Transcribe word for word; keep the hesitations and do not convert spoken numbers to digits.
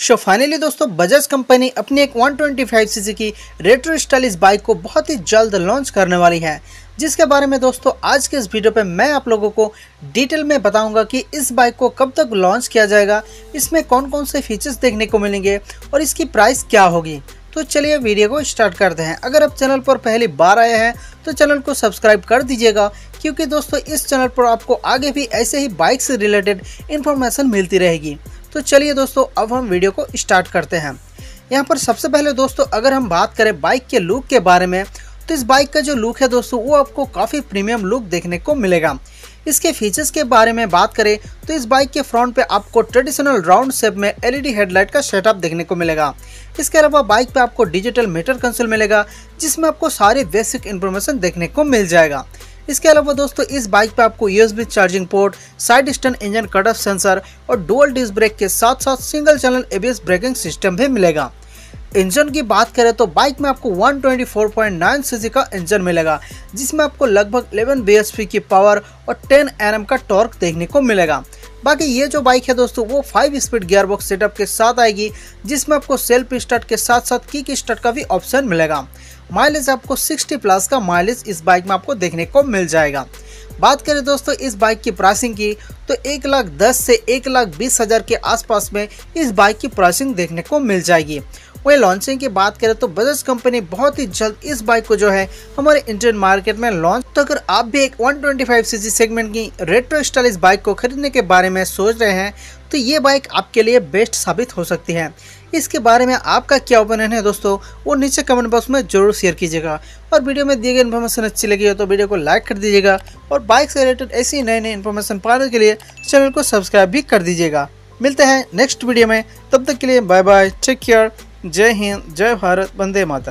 So finally दोस्तों Bajaj company अपनी एक एक सौ पच्चीस सीसी की रेट्रो स्टाइलिश बाइक को बहुत ही जल्द लॉन्च करने वाली है, जिसके बारे में दोस्तों आज के इस वीडियो पे मैं आप लोगों को डिटेल में बताऊंगा कि इस बाइक को कब तक लॉन्च किया जाएगा, इसमें कौन कौन से फीचर्स देखने को मिलेंगे और इसकी प्राइस क्या होगी। तो चलिए वीडियो को स्टार्ट करते हैं। अगर आप चैनल पर पहली बार आए हैं तो चैनल को सब्सक्राइब कर दीजिएगा, क्योंकि दोस्तों इस चैनल पर आपको आगे भी ऐसे ही बाइक से रिलेटेड इन्फॉर्मेशन मिलती रहेगी। तो चलिए दोस्तों अब हम वीडियो को स्टार्ट करते हैं। यहाँ पर सबसे पहले दोस्तों अगर हम बात करें बाइक के लुक के बारे में, तो इस बाइक का जो लुक है दोस्तों वो आपको काफ़ी प्रीमियम लुक देखने को मिलेगा। इसके फीचर्स के बारे में बात करें तो इस बाइक के फ्रंट पे आपको ट्रेडिशनल राउंड शेप में एलईडी हेडलाइट का सेटअप देखने को मिलेगा। इसके अलावा बाइक पे आपको डिजिटल मीटर कंसोल मिलेगा, जिसमें आपको सारे बेसिक इन्फॉर्मेशन देखने को मिल जाएगा। इसके अलावा दोस्तों इस बाइक पे आपको USB charging port, side stand engine cut off sensor और डुअल डिस्क ब्रेक के साथ साथ single channel ABS braking system भी मिलेगा। इंजन की बात करें तो बाइक में आपको एक सौ चौबीस पॉइंट नौ सीसी का इंजन मिलेगा, जिसमें आपको लगभग ग्यारह बीएचपी की पावर और दस एनएम का टॉर्क देखने को मिलेगा। बाकी ये जो बाइक है दोस्तों वो फाइव स्पीड गियरबॉक्स सेटअप के साथ आएगी, जिसमें आपको सेल्फ स्टार्ट के साथ साथ किक स्टार्ट का भी ऑप्शन मिलेगा। माइलेज आपको साठ प्लस का माइलेज इस बाइक में आपको देखने को मिल जाएगा। बात करें दोस्तों इस बाइक की प्राइसिंग की तो एक लाख दस से एक लाख बीस हज़ार के आसपास में इस बाइक की प्राइसिंग देखने को मिल जाएगी। वही लॉन्चिंग की बात करें तो बजाज कंपनी बहुत ही जल्द इस बाइक को जो है हमारे इंडियन मार्केट में लॉन्च। तो अगर आप भी एक एक सौ पच्चीस सीसी सेगमेंट की रेट्रो स्टाइलिश बाइक को खरीदने के बारे में सोच रहे हैं तो ये बाइक आपके लिए बेस्ट साबित हो सकती है। इसके बारे में आपका क्या ओपिनियन है दोस्तों, वो नीचे कमेंट बॉक्स में जरूर शेयर कीजिएगा। और वीडियो में दिए गए इन्फॉर्मेशन अच्छी लगी हो तो वीडियो को लाइक कर दीजिएगा और बाइक से रिलेटेड ऐसी नई नई इन्फॉर्मेशन पाने के लिए चैनल को सब्सक्राइब भी कर दीजिएगा। मिलते हैं नेक्स्ट वीडियो में, तब तक के लिए बाय बाय, टेक केयर, जय हिंद, जय भारत, वंदे मातरम।